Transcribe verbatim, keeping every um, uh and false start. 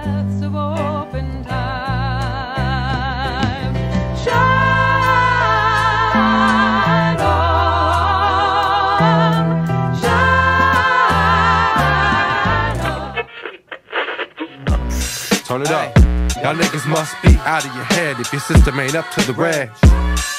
paths of open time. Shine on, shine on. Turn it up. Y'all niggas must be out of your head if your system ain't up to the reg.